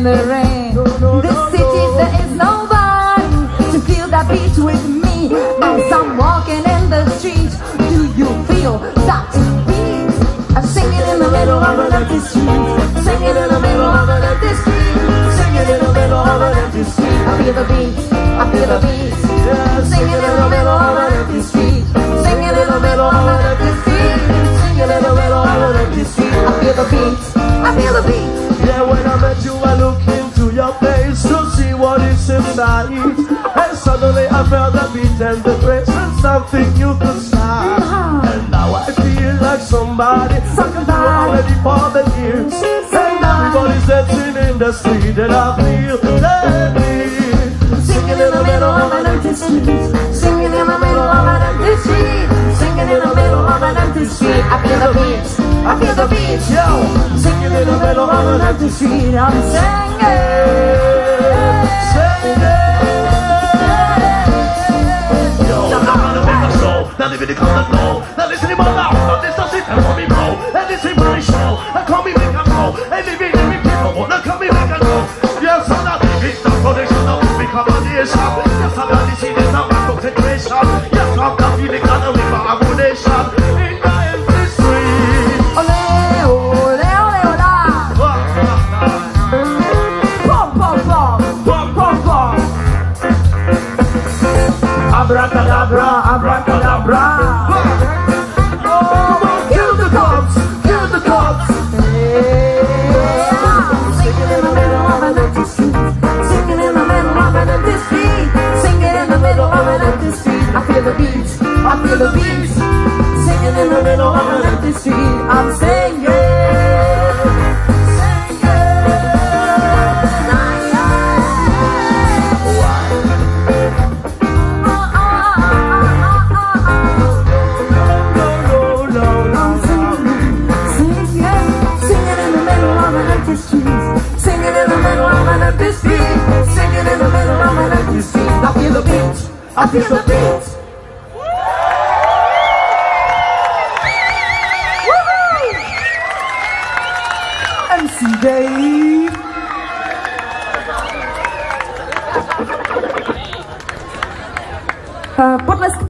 the rain. This city there is nobody to feel that beat with me. As I'm walking in the street, do you feel that beat? I'm singing in the middle of an empty street, singing in the middle of an empty street, singing in the middle of an empty street. I feel the beat, I feel the beat. Singing in the middle of an empty street, singing in the middle of an empty street, singing in the middle of an empty street. I feel the beat, I feel the beat. Yeah, when I met you, I looked into your face to see what is inside. And suddenly I felt the beat and the grace and something new could start. And now I feel like somebody already for the years. And everybody's dancing in the street and I feel that beat. Singing in the middle of an empty street, singing in the middle of an empty street, singing in the middle of an empty street. I feel the beat, I feel the beat. Yo, singing in the middle of an empty street. I'm singing, Yo, I'm gonna make a show. Now live in the corner, no. Now listen to my mouth. Now this doesn't tell for me, bro. And this is my show. And call me make a go. And live in every people wanna call me make a go. Yes, I'm not. It's not production of become a nation. Yes, I'm not. This is not my concentration. Yes, I'm not feeling that I'm in my abomination. In the empty street. ole, ole, ole, ola. Pom, pom, pom, pom, pom, pom. Abracadabra, abracadabra. Oh, kill the cops, kill the cops. Singing in the middle of an empty street, singing in the middle of an empty street, singing in the middle of an empty street. I feel the beat, I feel the beat. Singing in the middle of an empty street, I'm singing. I feel the beat. Woohoo! MC Dave. Podcast